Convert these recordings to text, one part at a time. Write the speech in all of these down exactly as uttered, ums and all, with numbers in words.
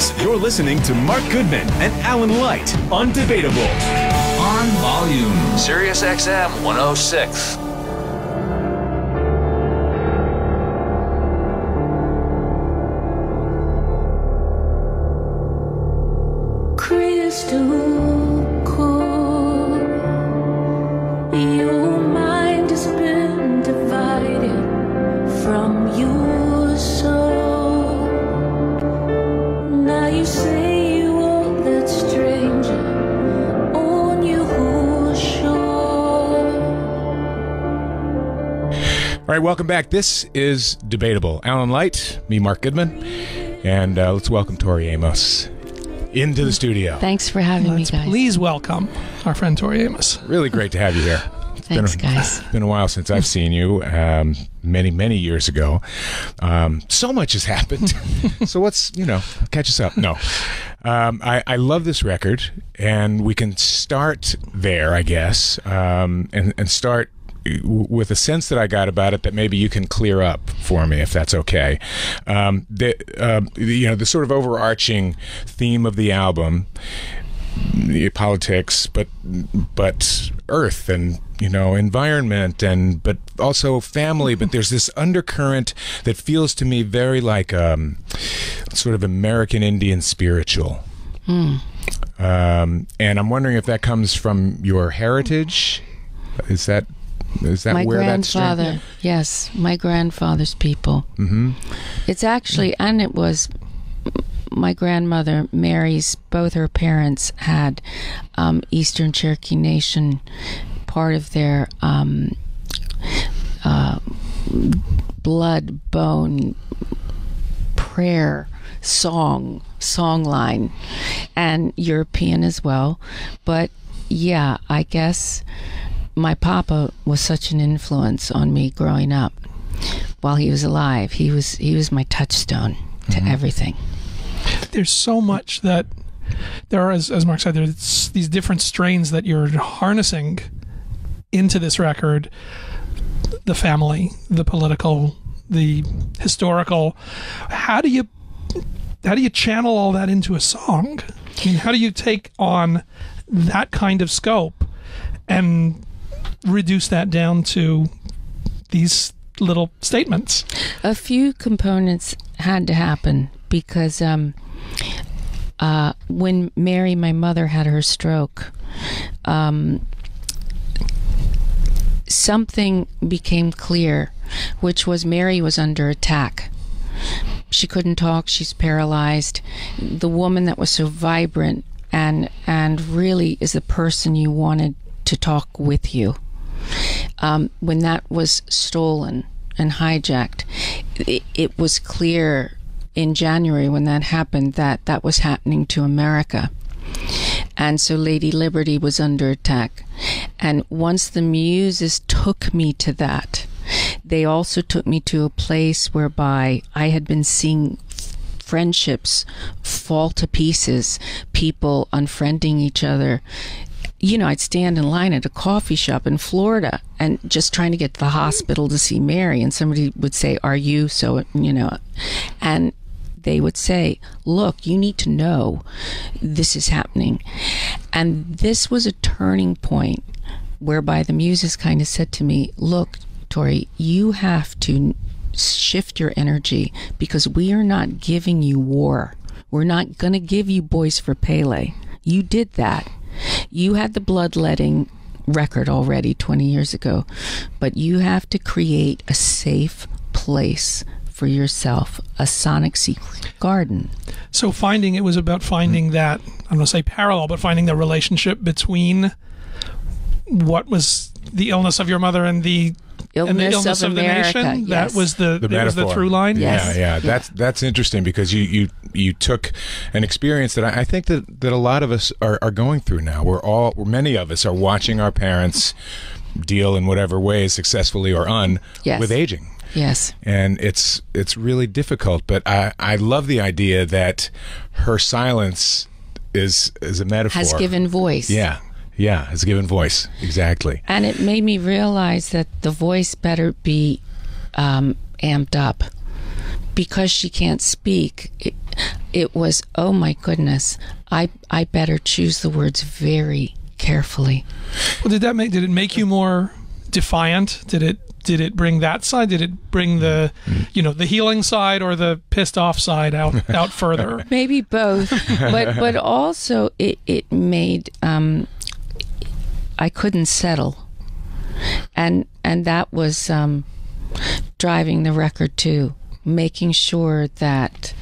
Amos. You're listening to Mark Goodman and Alan Light, Undebatable. On volume. Sirius X M one oh six. Crystal cool, your mind has been divided from your soul. Now you say you want that stranger on your shore. All right, welcome back. This is Debatable. Alan Light, me, Mark Goodman, and uh, let's welcome Tori Amos into the studio. Thanks for having Let's me, guys. Please welcome our friend Tori Amos. Really great to have you here. It's Thanks, been a, guys. been a while since I've seen you, um, many, many years ago. Um, so much has happened. So what's, you know, catch us up. No. Um, I, I love this record, and we can start there, I guess, um, and, and start with a sense that I got about it that maybe you can clear up for me, if that's okay. Um, the, uh, you know, the sort of overarching theme of the album, politics, but but earth and, you know, environment, and but also family. But there's this undercurrent that feels to me very like um, sort of American Indian spiritual. Mm. Um, and I'm wondering if that comes from your heritage. Is that Is that my where that's grandfather, yes, my grandfather's people. Mm-hmm. It's actually, and it was my grandmother, Mary's, both her parents had um, Eastern Cherokee Nation part of their um, uh, blood, bone, prayer, song, song line, and European as well. But yeah, I guess my papa was such an influence on me growing up. While he was alive, he was he was my touchstone to Mm-hmm. everything. There's so much that there are, as, as Mark said, there's these different strains that you're harnessing into this record. The family, the political, the historical. How do you how do you channel all that into a song? I mean, how do you take on that kind of scope and reduce that down to these little statements? A few components had to happen because um, uh, when Mary, my mother, had her stroke, um, something became clear, which was Mary was under attack. She couldn't talk. She's paralyzed. The woman that was so vibrant and and really is the person you wanted to talk with you. Um, when that was stolen and hijacked, it, it was clear in January when that happened that that was happening to America. And so Lady Liberty was under attack. And once the muses took me to that, they also took me to a place whereby I had been seeing friendships fall to pieces, people unfriending each other. You know, I'd stand in line at a coffee shop in Florida and just trying to get to the hospital to see Mary, and somebody would say, "Are you so," you know, and they would say, "Look, you need to know this is happening." And this was a turning point whereby the muses kind of said to me, "Look, Tori, you have to shift your energy because we are not giving you war. We're not going to give you Boys for Pele. You did that. You had the bloodletting record already twenty years ago, but you have to create a safe place for yourself, a sonic secret garden." So finding, it was about finding that, I'm going to say parallel, but finding the relationship between what was the illness of your mother and the Illness, and the illness of, of, America, the nation. yes. That was the, The that was the metaphor. through line. Yes. Yeah, yeah, Yeah. that's that's interesting because you you you took an experience that I, I think that, that a lot of us are, are going through now. We're all, many of us are watching our parents deal in whatever ways, successfully or un, Yes. with aging. Yes. And it's it's really difficult. But I, I love the idea that her silence is is a metaphor. Has given voice. Yeah, yeah, has given voice. Exactly. And it made me realize that the voice better be um, amped up because she can't speak. It, it was, oh my goodness, I I better choose the words very carefully. Well, did that make did it make you more defiant? Did it did it bring that side? Did it bring the you know the healing side or the pissed off side out out further? Maybe both, but but also it it made um, I couldn't settle, and and that was um, driving the record too, making sure that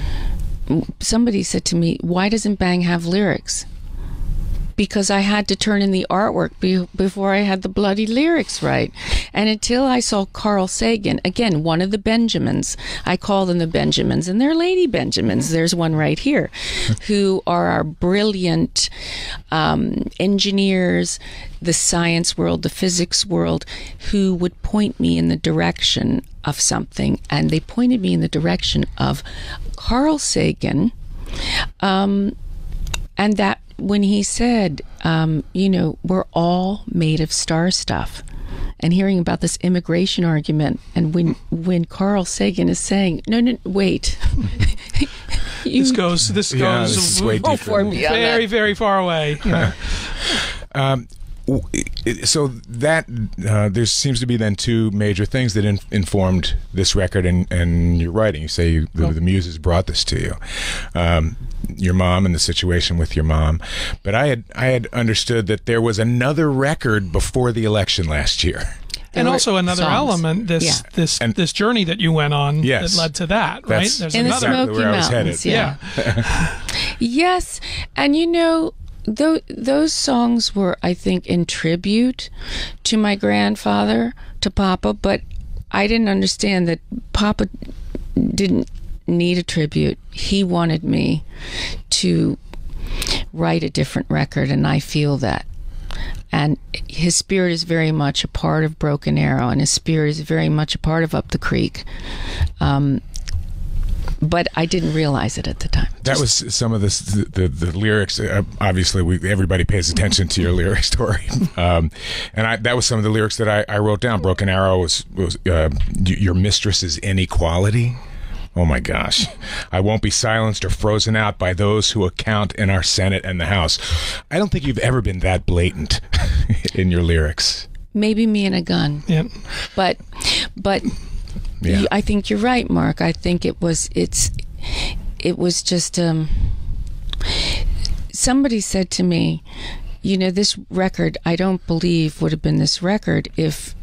somebody said to me, "Why doesn't Bang have lyrics?" Because I had to turn in the artwork be- before I had the bloody lyrics right. And until I saw Carl Sagan, again, one of the Benjamins, I call them the Benjamins, and they're Lady Benjamins. There's one right here, who are our brilliant um, engineers, the science world, the physics world, who would point me in the direction of something. And they pointed me in the direction of Carl Sagan, um, and that when he said, um, you know, we're all made of star stuff, and hearing about this immigration argument, and when when Carl Sagan is saying, no, no, wait. you, this goes, this Yeah, goes this is way Oh, deeper. for me on very, that. very far away. Yeah. Um, w- so that uh, there seems to be then two major things that in, informed this record and, and your writing. You say you, the, the muses brought this to you, um, your mom and the situation with your mom. But I had I had understood that there was another record before the election last year. And There also were another songs. element, this Yeah. this And- this journey that you went on Yes. that led to that, right? That's There's in the another. exactly Smoky where I was Mountains, headed. yeah. yeah. Yes, and you know, th- those songs were, I think, in tribute to my grandfather, to Papa, but I didn't understand that Papa didn't need a tribute. He wanted me to write a different record, and I feel that. And his spirit is very much a part of Broken Arrow, and his spirit is very much a part of Up the Creek. Um, but I didn't realize it at the time. That was some of this, the, the the lyrics. Uh, obviously, we everybody pays attention to your lyric story, um, and I, that was some of the lyrics that I, I wrote down. Broken Arrow was was uh, your mistress's inequality. Oh my gosh, I won't be silenced or frozen out by those who account in our Senate and the House. I don't think you've ever been that blatant in your lyrics. Maybe me and a gun. Yeah. But, but Yeah. you, I think you're right, Mark. I think it was, it's, it was just, um, somebody said to me, you know, this record, I don't believe would have been this record if,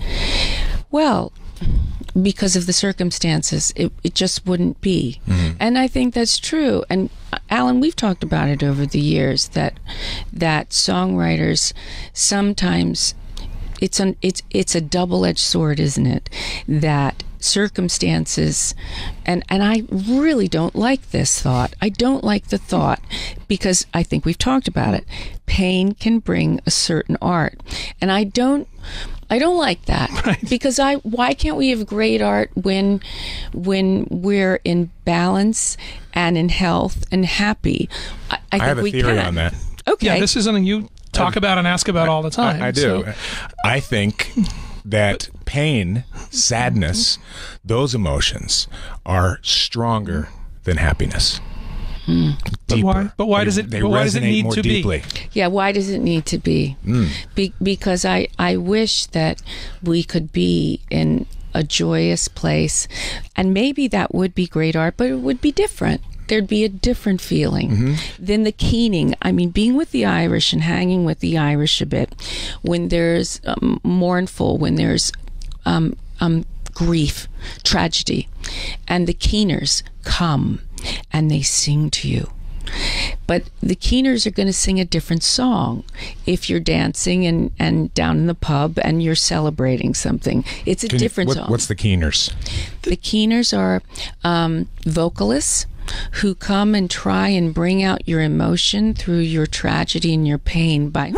well, because of the circumstances, it, it just wouldn't be. Mm-hmm. And I think that's true. And Alan, we've talked about it over the years, that that songwriters sometimes, it's an it's it's a double-edged sword, isn't it? That circumstances, and and I really don't like this thought. I don't like the thought, because I think we've talked about it. Pain can bring a certain art, and I don't I don't like that. Right. Because I why can't we have great art when when we're in balance and in health and happy? I, I, I think have a we theory can. on that. Okay. Yeah, this is something you talk about and ask about all the time. I, I do. so- I think that pain, sadness, those emotions are stronger than happiness. Hmm. But Deeper. why- but why They- does it- They but why does it resonate need more to be? deeply. Yeah, why does it need to be? Mm. be because I, I wish that we could be in a joyous place, and maybe that would be great art, but it would be different. There'd be a different feeling Mm-hmm. than the keening. I mean, being with the Irish and hanging with the Irish a bit, when there's um, mournful, when there's um, um, grief, tragedy, and the keeners come and they sing to you. But the keeners are going to sing a different song if you're dancing and, and down in the pub and you're celebrating something. It's a Can you- different what- song. What's the Keeners? The keeners are um, vocalists who come and try and bring out your emotion through your tragedy and your pain by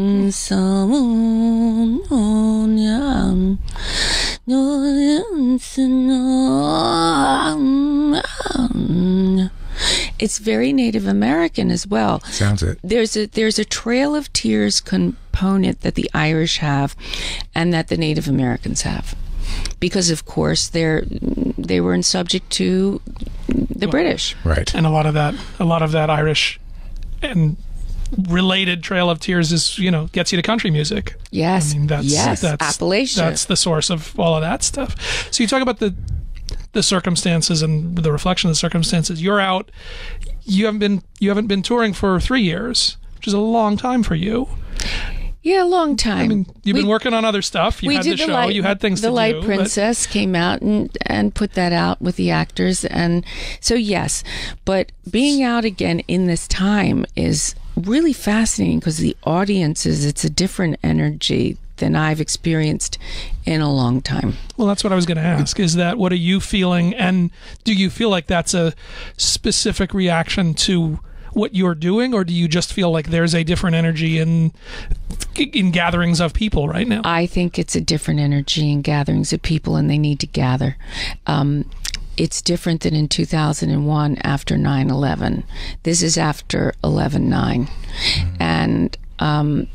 it's very Native American as well. Sounds it. There's a there's a Trail of Tears component that the Irish have and that the Native Americans have, because of course they're they were in subject to the British. Right. And a lot of that, a lot of that Irish and related Trail of Tears is, you know, gets you to country music. Yes. I mean, that's, yes. that's, Appalachia. That's the source of all of that stuff. So you talk about the the circumstances and the reflection of the circumstances. You're out. You haven't been you haven't been touring for three years, which is a long time for you. Yeah, a long time. I mean, you've we, been working on other stuff. You we had did the the show. Light, you had things the to Light do. The Light Princess came out and, and put that out with the actors. And so, yes. But being out again in this time is really fascinating because the audiences, it's a different energy than I've experienced in a long time. Well, that's what I was going to ask. Is that what are you feeling? And do you feel like that's a specific reaction to what you're doing, or do you just feel like there's a different energy in in gatherings of people right now? I think it's a different energy in gatherings of people, and they need to gather. Um, it's different than in two thousand one after nine eleven. This is after eleven nine. Mm-hmm. And um,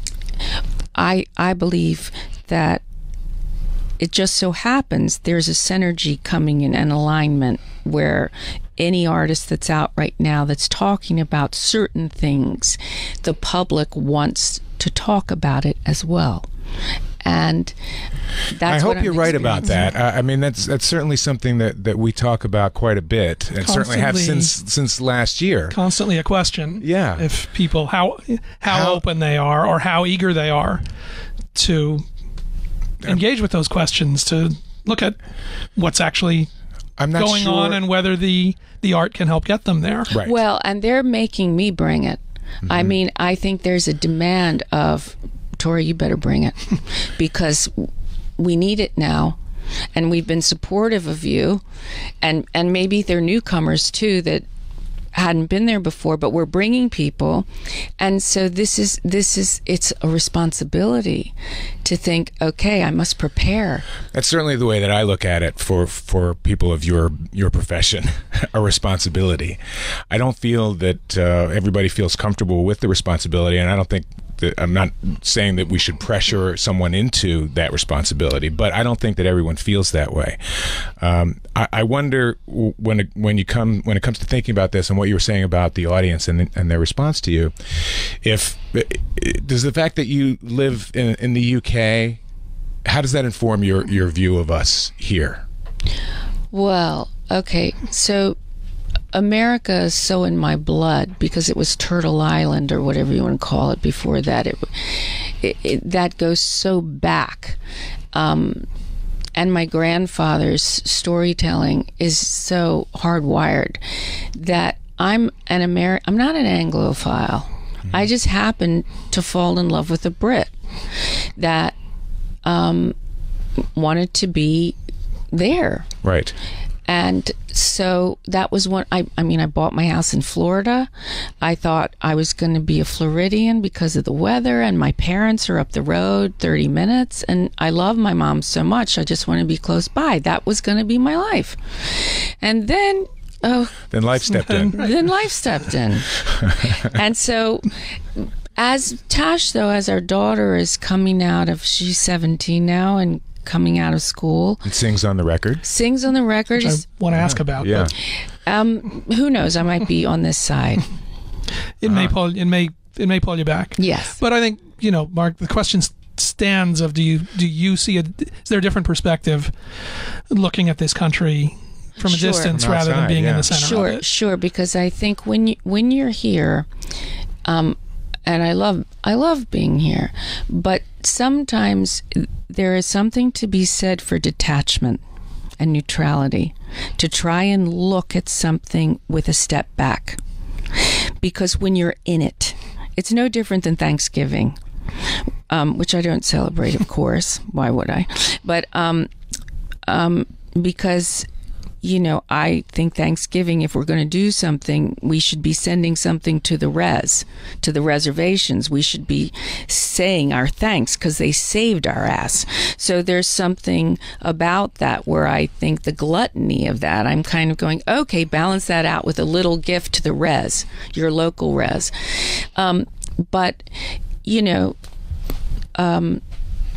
I I believe that it just so happens there's a synergy coming in, an alignment where any artist that's out right now that's talking about certain things, the public wants to talk about it as well. And that's I what hope you're I'm right about that. I, I mean, that's that's certainly something that, that we talk about quite a bit, and certainly have since since last year. Constantly a question. Yeah. If people how how, How- open they are or how eager they are to engage with those questions, to look at what's actually I'm not going sure. on and whether the the art can help get them there. Right. Well, and they're making me bring it. Mm-hmm. I mean, I think there's a demand of, Tori, you better bring it because we need it now. And we've been supportive of you. And, and maybe they're newcomers too that hadn't been there before, but we're bringing people. And so this is, this is, it's a responsibility to think, okay, I must prepare. That's certainly the way that I look at it for, for people of your your profession, a responsibility. I don't feel that uh, everybody feels comfortable with the responsibility, and I don't think that, I'm not saying that we should pressure someone into that responsibility, but I don't think that everyone feels that way. Um, I, I wonder when it, when you come when it comes to thinking about this and what you were saying about the audience and and their response to you, if does the fact that you live in, in the U K, how does that inform your, your view of us here? Well, okay, so America is so in my blood because it was Turtle Island or whatever you want to call it before that. It, it, it that goes so back. Um, and my grandfather's storytelling is so hardwired that I'm an Ameri- I'm not an Anglophile. Mm-hmm. I just happen to fall in love with a Brit that um, wanted to be there. Right. And so that was one. I, I mean, I bought my house in Florida. I thought I was going to be a Floridian because of the weather, and my parents are up the road thirty minutes. And I love my mom so much. I just want to be close by. That was going to be my life. And then, oh, Then life stepped in. then life stepped in. And so, as Tash, though, as our daughter is coming out of, she's seventeen now and coming out of school, It sings on the record. sings on the record. Which I want to ask about. Yeah. But Um, who knows? I might be on this side. it may pull it may it may pull you back. Yes. But I think, you know, Mark, the question stands of do you do you see a is there a different perspective looking at this country from a Sure. distance From rather than outside, being in yeah. the center Sure, of it? sure. Because I think when you when you're here, um, and I love I love being here, but sometimes there is something to be said for detachment and neutrality, to try and look at something with a step back. Because when you're in it, it's no different than Thanksgiving, um, which I don't celebrate, of course. Why would I? But um, um, because, you know, I think Thanksgiving, if we're going to do something, we should be sending something to the res, to the reservations. We should be saying our thanks because they saved our ass. So there's something about that where I think the gluttony of that, I'm kind of going, okay, balance that out with a little gift to the res, your local res. Um, but, you know, um,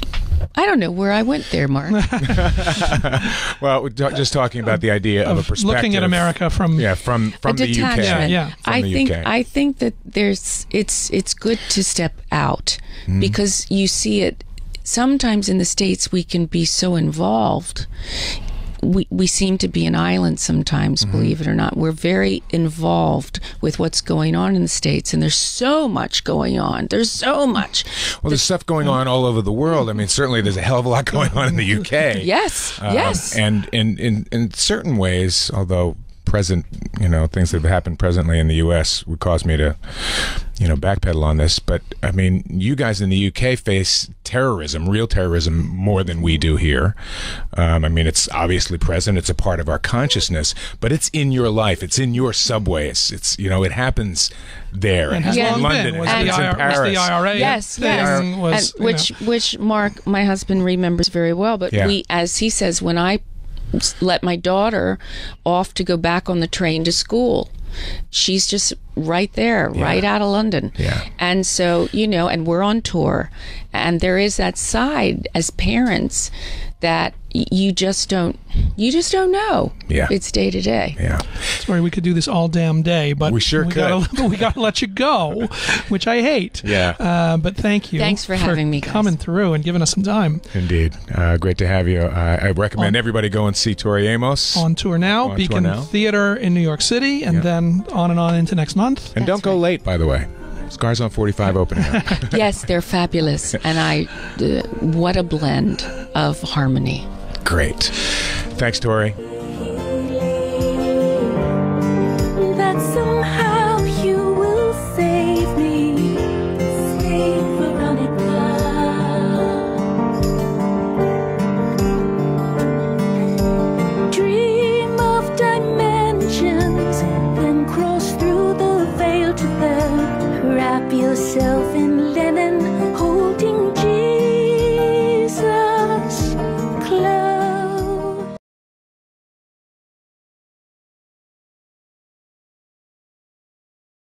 I don't know where I went there, Mark. Well, we're t- just talking about the idea of, Of a perspective. looking at America from Yeah, from, from a the U K. detachment. Yeah, yeah. From I the think U K. I think that there's it's it's good to step out Mm-hmm. because you see it sometimes in the States. We can be so involved. We we seem to be an island sometimes, Mm-hmm. believe it or not. We're very involved with what's going on in the States, and there's so much going on. There's so much. Well, there's stuff going on all over the world. I mean, certainly there's a hell of a lot going on in the U K. Yes, Um, yes. And in, in, in certain ways, although present, you know, things that have happened presently in the U S would cause me to, you know, backpedal on this. But, I mean, you guys in the U K face terrorism, real terrorism, more than we do here. Um, I mean, it's obviously present. It's a part of our consciousness. But it's in your life. It's in your subways. It's, you know, it happens there. and It has Yeah. happens long in London. been It was happens the, in I R, was Paris. the I R A Yes, thing yes. was, and you which know, which Mark, my husband, remembers very well. But Yeah. we, as he says, when I s- let my daughter off to go back on the train to school, she's just right there, right out of London. Yeah. And so, you know, and we're on tour, and there is that side as parents that y- you just don't, you just don't know. Yeah. It's day to day. Yeah. Sorry, we could do this all damn day, but We sure we could. Gotta, we got to let you go, which I hate. Yeah. Uh, but thank you. Thanks for having me, guys. coming through and giving us some time. Indeed. Uh, great to have you. Uh, I recommend everybody go and see Tori Amos. On tour now, On tour Beacon now. Theater in New York City, and Yeah. then on and on into next month. and don't go late, by the way. Scars on forty-five opening up. Yes, they're fabulous. And I, uh, what a blend of harmony. Great. Thanks, Tori. That somehow you will save me, save Veronica. Dream of dimensions, then cross through the veil to them. Wrap yourself in